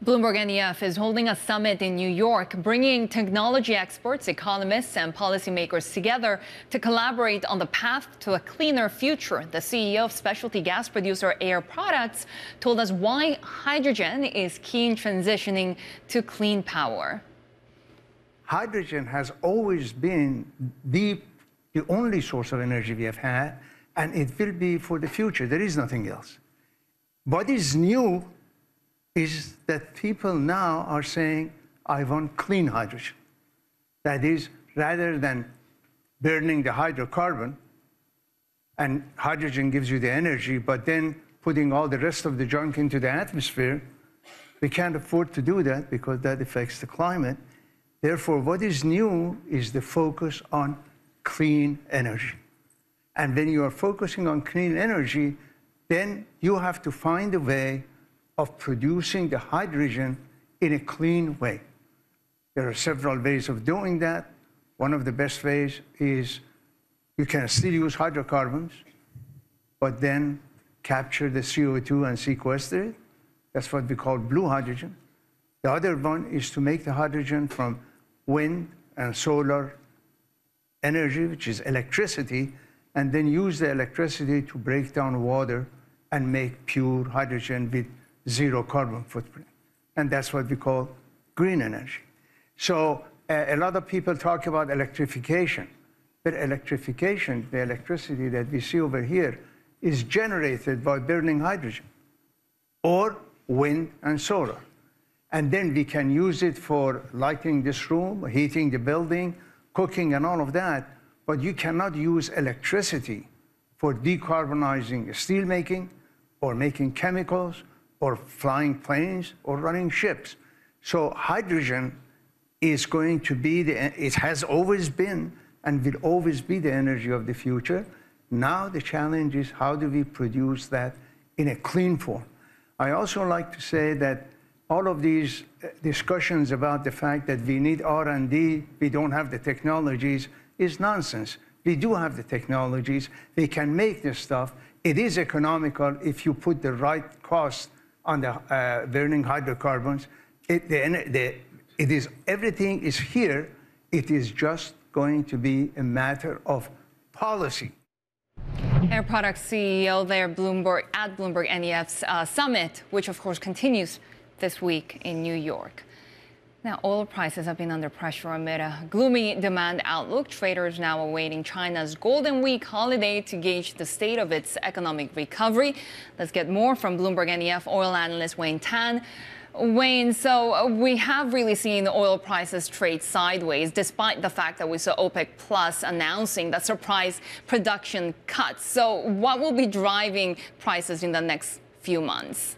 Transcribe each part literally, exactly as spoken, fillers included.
Bloomberg N E F is holding a summit in New York, bringing technology experts, economists, and policymakers together to collaborate on the path to a cleaner future. The C E O of specialty gas producer Air Products told us why hydrogen is key in transitioning to clean power. Hydrogen has always been the, the only source of energy we have had, and it will be for the future. There is nothing else. What is new is that people now are saying, I want clean hydrogen. That is, rather than burning the hydrocarbon, and hydrogen gives you the energy, but then putting all the rest of the junk into the atmosphere, we can't afford to do that because that affects the climate. Therefore, what is new is the focus on clean energy. And when you are focusing on clean energy, then you have to find a way of producing the hydrogen in a clean way. There are several ways of doing that. One of the best ways is you can still use hydrocarbons, but then capture the C O two and sequester it. That's what we call blue hydrogen. The other one is to make the hydrogen from wind and solar energy, which is electricity, and then use the electricity to break down water and make pure hydrogen with zero carbon footprint. And that's what we call green energy. So uh, a lot of people talk about electrification, but electrification, the electricity that we see over here, is generated by burning hydrogen or wind and solar. And then we can use it for lighting this room, heating the building, cooking and all of that, but you cannot use electricity for decarbonizing steel making or making chemicals or flying planes, or running ships. So hydrogen is going to be, the, it has always been and will always be the energy of the future. Now the challenge is how do we produce that in a clean form? I also like to say that all of these discussions about the fact that we need R and D, we don't have the technologies, is nonsense. We do have the technologies, we can make this stuff. It is economical if you put the right cost on the uh, burning hydrocarbons. It, the, the, it is, everything is here. It is just going to be a matter of policy. Air Products C E O there, Bloomberg, at Bloomberg N E F's uh, summit, which of course continues this week in New York. Now, oil prices have been under pressure amid a gloomy demand outlook. Traders now awaiting China's Golden Week holiday to gauge the state of its economic recovery. Let's get more from Bloomberg N E F oil analyst Wayne Tan. Wayne, so we have really seen oil prices trade sideways, despite the fact that we saw OPEC Plus announcing the surprise production cuts. So what will be driving prices in the next few months?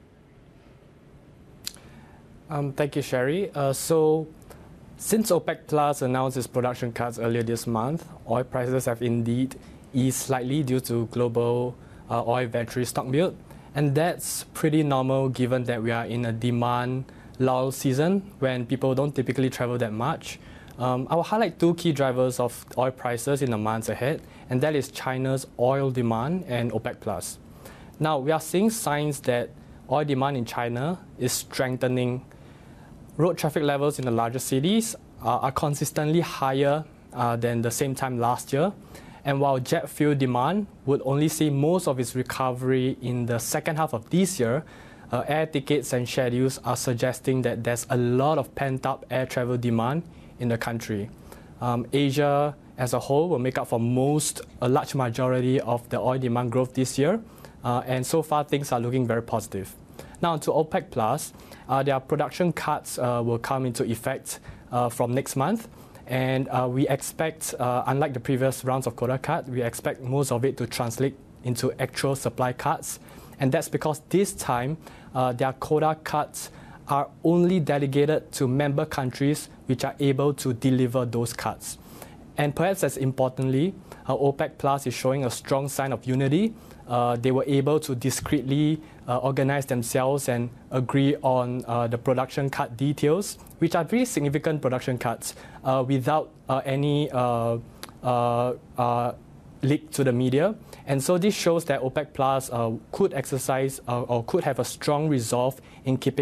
Um, thank you, Sherry. Uh, so, since OPEC Plus announced its production cuts earlier this month, oil prices have indeed eased slightly due to global uh, oil inventory stock build. And that's pretty normal given that we are in a demand lull season when people don't typically travel that much. Um, I will highlight two key drivers of oil prices in the months ahead, and that is China's oil demand and OPEC Plus. Now, we are seeing signs that oil demand in China is strengthening. Road traffic levels in the larger cities uh, are consistently higher uh, than the same time last year. And while jet fuel demand would only see most of its recovery in the second half of this year, uh, air tickets and schedules are suggesting that there's a lot of pent-up air travel demand in the country. Um, Asia as a whole will make up for most, a large majority of the oil demand growth this year. Uh, and so far, things are looking very positive. Now, to OPEC Plus, uh, their production cuts uh, will come into effect uh, from next month. And uh, we expect, uh, unlike the previous rounds of quota cut, we expect most of it to translate into actual supply cuts. And that's because this time, uh, their quota cuts are only delegated to member countries which are able to deliver those cuts. And perhaps as importantly, uh, OPEC Plus is showing a strong sign of unity. Uh, they were able to discreetly uh, organize themselves and agree on uh, the production cut details, which are very significant production cuts, uh, without uh, any uh, uh, uh, leak to the media. And so this shows that OPEC Plus uh, could exercise uh, or could have a strong resolve in keeping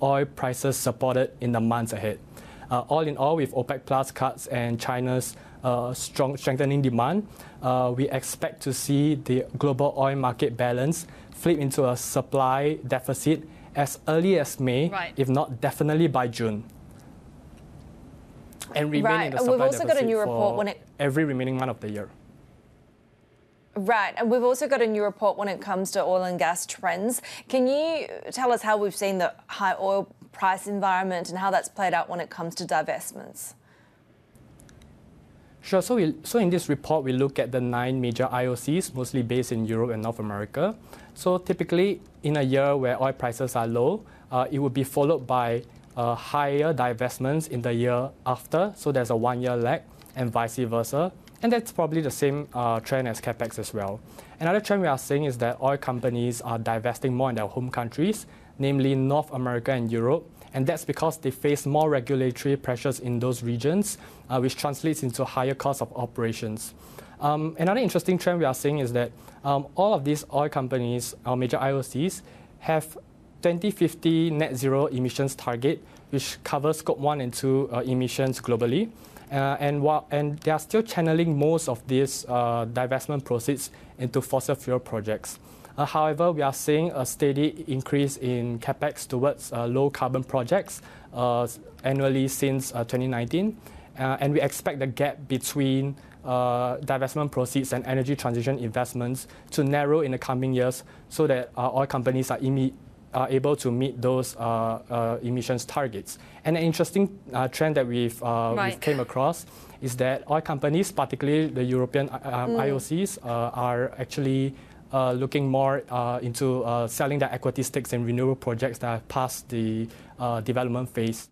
oil prices supported in the months ahead. Uh, all in all, with OPEC Plus cuts and China's uh, strong strengthening demand, uh, we expect to see the global oil market balance flip into a supply deficit as early as May, right. if not definitely by June. And remain right. in the supply We've also got a new report for when it every remaining month of the year. Right, and we've also got a new report when it comes to oil and gas trends. Can you tell us how we've seen the high oil price environment and how that's played out when it comes to divestments? Sure. So, we, so in this report, we look at the nine major I O Cs, mostly based in Europe and North America. So typically, in a year where oil prices are low, uh, it would be followed by uh, higher divestments in the year after. So there's a one-year lag, and vice versa. And that's probably the same uh, trend as CapEx as well. Another trend we are seeing is that oil companies are divesting more in their home countries, namely North America and Europe. And that's because they face more regulatory pressures in those regions, uh, which translates into higher costs of operations. Um, another interesting trend we are seeing is that um, all of these oil companies, our major I O Cs, have twenty fifty net zero emissions target, which covers scope one and two uh, emissions globally. Uh, and, while, and they are still channeling most of these uh, divestment proceeds into fossil fuel projects. Uh, however, we are seeing a steady increase in CapEx towards uh, low carbon projects uh, annually since uh, twenty nineteen. Uh, and we expect the gap between uh, divestment proceeds and energy transition investments to narrow in the coming years so that uh, oil companies are, are able to meet those uh, uh, emissions targets. And an interesting uh, trend that we've, uh, right. we've came across is that oil companies, particularly the European uh, mm. I O Cs, uh, are actually uh, looking more uh, into uh, selling their equity stakes in renewable projects that have passed the uh, development phase.